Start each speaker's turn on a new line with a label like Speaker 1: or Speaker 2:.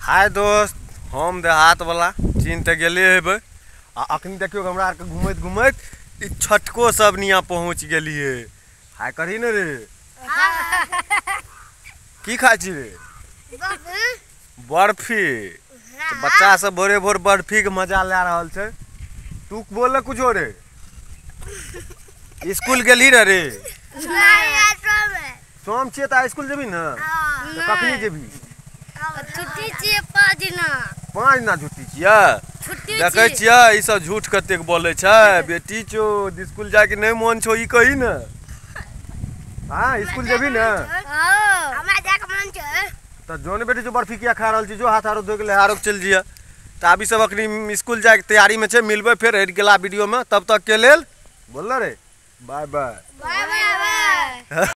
Speaker 1: हाय दोस्त, हम देहात वाला चीन तक गेले हेबै आ अखनी देखियो हमरा आर के घुमैत घुमैत ई छटको सब निया पहुँच गेलिए। हाय करी न रे, की खाइ छी रे? बर्फी। तो बच्चा सब भोरे भोर बर्फी के मजा ले रहल छै। तू बोल कुछो रे? स्कूल गेली रे? सोम छिए त स्कूल जेबी न? तो कखनी जेबी?
Speaker 2: छुट्टी छिए 5 दिना।
Speaker 1: 5 दिना छुट्टी छिए? देखे छिए ई सब झूठ कतेक बोले छै। बेटी छो स्कूल जाए के नहीं मन छो ई कही न। हां स्कूल जेबी न?
Speaker 2: हमरा जाए के मन छै।
Speaker 1: त जोन बेटी जो बर्फी किया खा रहल छी, जो हाथ आरो धो के ले हारो चल जिया। त अभी सब अखनी स्कूल जाए के तैयारी में छै। मिलबे फिर हट गेला वीडियो में, तब तक के लेल बोल रे बाय बाय।
Speaker 2: Bye bye.